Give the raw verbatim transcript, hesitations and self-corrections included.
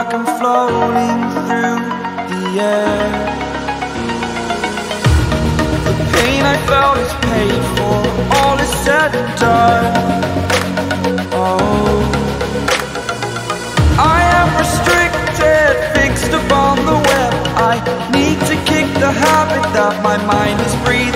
like I'm floating through the air. The pain I felt is paid for, all is said and done. Oh, I am restricted, fixed upon the web. I need to kick the habit that my mind is breathing.